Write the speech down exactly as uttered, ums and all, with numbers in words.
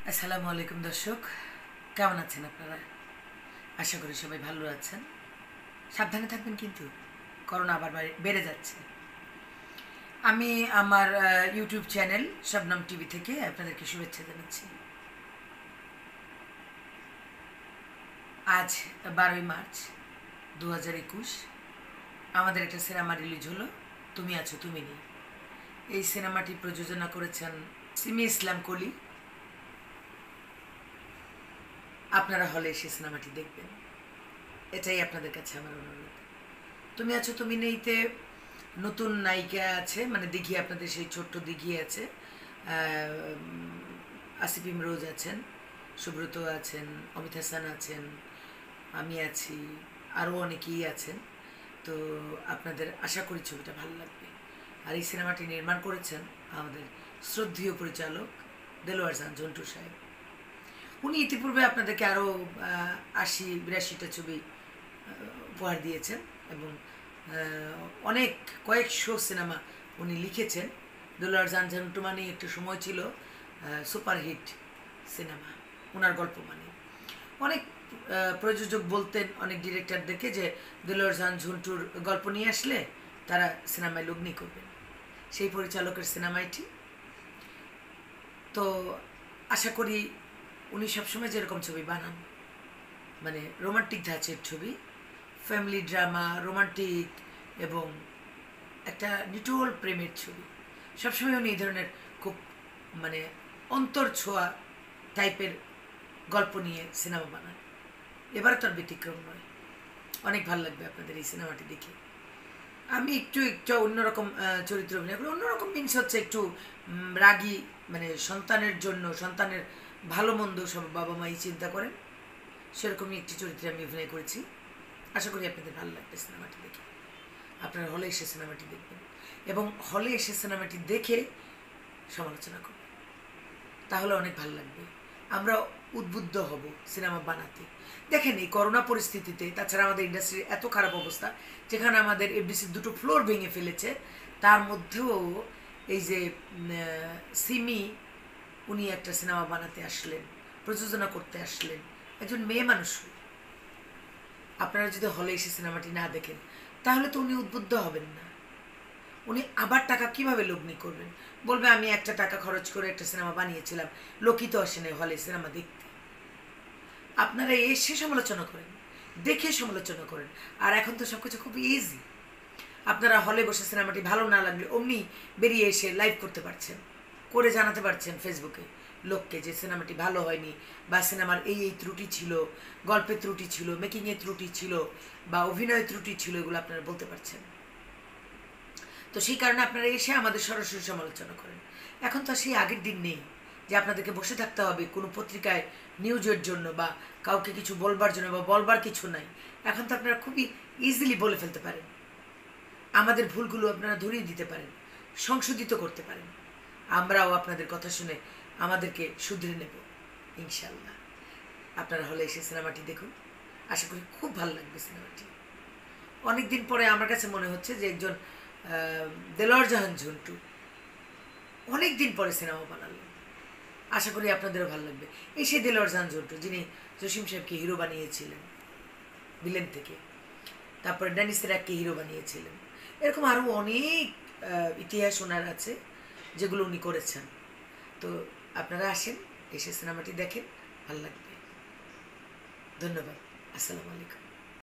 আসসালামু আলাইকুম দর্শক, কেমন আছেন আপনারা? আশা করি সবাই ভালো আছেন। সাবধানে থাকবেন, কিন্তু করোনা আবার বেড়ে যাচ্ছে। আমি আমার ইউটিউব চ্যানেল শবনম টিভি থেকে আপনাদেরকে শুভেচ্ছা জানাচ্ছি। আজ বারোই মার্চ দু হাজার একুশ আমাদের একটা সিনেমা রিলিজ হলো, তুমি আছো তুমি নেই। এই সিনেমাটি প্রযোজনা করেছেন সিমি ইসলাম কলি। আপনারা হলে এসে সিনেমাটি দেখবেন, এটাই আপনাদের কাছে আমার অনুরোধ। তুমি আছো তুমি নেইতে নতুন নায়িকা আছে, মানে দিঘি, আপনাদের সেই ছোট্ট দিঘি আছে, আসিফ ইমরোজ আছেন, সুব্রত আছেন, অমিত হাসান আছেন, আমি আছি, আরও অনেকেই আছেন। তো আপনাদের আশা করি ছবিটা ভালো লাগবে। আর এই সিনেমাটি নির্মাণ করেছেন আমাদের শ্রদ্ধেয় পরিচালক দেলোয়ার জাহান ঝন্টু সাহেব। উনি ইতিপূর্বে আপনাদেরকে আরও আশি বিরাশিটা ছবি উপহার দিয়েছেন এবং অনেক কয়েকশো সিনেমা উনি লিখেছেন। দেলোয়ার জাহান ঝন্টু মানে একটা সময় ছিল সুপারহিট সিনেমা, ওনার গল্প মানে। অনেক প্রযোজক বলতেন অনেক ডিরেক্টরদেরকে যে দেলোয়ার জাহান ঝন্টুর গল্প নিয়ে আসলে তারা সিনেমায় লগ্নি করবেন। সেই পরিচালকের সিনেমাটি। তো আশা করি উনি সবসময় যেরকম ছবি বানান, মানে রোমান্টিক ধাঁচের ছবি, ফ্যামিলি ড্রামা, রোমান্টিক এবং একটা নিটোল প্রেমের ছবি, সবসময় উনি এই ধরনের খুব মানে অন্তর ছোঁয়া টাইপের গল্প নিয়ে সিনেমা বানান। এবারে তো আর ব্যতিক্রম নয়। অনেক ভালো লাগবে আপনাদের এই সিনেমাটি দেখে। আমি একটু একটু অন্যরকম চরিত্র অভিনয় করি। অন্যরকম মিনস হচ্ছে একটু রাগী, মানে সন্তানের জন্য, সন্তানের ভালো মন্দ সব বাবা মাই চিন্তা করেন, সেরকমই একটি চরিত্রে আমি অভিনয় করেছি। আশা করি আপনাদের ভালো লাগবে সিনেমাটি দেখে। আপনারা হলে এসে সিনেমাটি দেখবেন এবং হলে এসে সিনেমাটি দেখে সমালোচনা করবেন, তাহলে অনেক ভালো লাগবে। আমরা উদ্বুদ্ধ হব সিনেমা বানাতে। দেখেন, এই করোনা পরিস্থিতিতে, তাছাড়া আমাদের ইন্ডাস্ট্রির এত খারাপ অবস্থা, যেখানে আমাদের এফডিসির দুটো ফ্লোর ভেঙে ফেলেছে, তার মধ্যেও এই যে সিমি, উনি একটা সিনেমা বানাতে আসলেন, প্রযোজনা করতে আসলেন, একজন মেয়ে মানুষ। আপনারা যদি হলে এসে সিনেমাটি না দেখেন তাহলে তো উনি উদ্বুদ্ধ হবেন না। উনি আবার টাকা কিভাবে লগ্নি করবেন? বলবে আমি একটা টাকা খরচ করে একটা সিনেমা বানিয়েছিলাম, লোকই তো আসে না হলে সিনেমা দেখতে। আপনারা এসে সমালোচনা করেন, দেখে সমালোচনা করেন। আর এখন তো সব কিছু খুব ইজি। আপনারা হলে বসে সিনেমাটি ভালো না লাগলে অমনি বেরিয়ে এসে লাইভ করতে পারছেন, করে জানাতে পারছেন ফেসবুকে লোককে যে সিনেমাটি ভালো হয়নি, বা সিনেমার এই এই ত্রুটি ছিল, গল্পের ত্রুটি ছিল, মেকিংয়ের ত্রুটি ছিল, বা অভিনয়ের ত্রুটি ছিল, এগুলো আপনারা বলতে পারছেন। তো সেই কারণে আপনারা এসে আমাদের সরাসরি সমালোচনা করেন। এখন তো সেই আগের দিন নেই যে আপনাদেরকে বসে থাকতে হবে কোনো পত্রিকায় নিউজের জন্য, বা কাউকে কিছু বলবার জন্য, বা বলবার কিছু নাই। এখন তো আপনারা খুবই ইজিলি বলে ফেলতে পারেন, আমাদের ভুলগুলো আপনারা ধরিয়ে দিতে পারেন, সংশোধিত করতে পারেন। আমরাও আপনাদের কথা শুনে আমাদেরকে শুধরে নেব ইনশাল্লাহ। আপনারা হলে এসে সিনেমাটি দেখুন, আশা করি খুব ভালো লাগবে সিনেমাটি। অনেকদিন পরে আমার কাছে মনে হচ্ছে যে একজন দেলোয়ার জাহান ঝন্টু অনেক দিন পরে সিনেমা বানালেন। আশা করি আপনাদেরও ভালো লাগবে। এই সেই দেলোয়ার জাহান ঝন্টু যিনি জসিম সাহেবকে হিরো বানিয়েছিলেন ভিলেন থেকে, তারপরে ড্যানিস রাককে হিরো বানিয়েছিলেন। এরকম আরও অনেক ইতিহাস ওনার আছে যেগুলো উনি করেছেন। তো আপনারা আসেন, এসে সিনেমাটি দেখেন, ভালো লাগবে। ধন্যবাদ। আসসালামু আলাইকুম।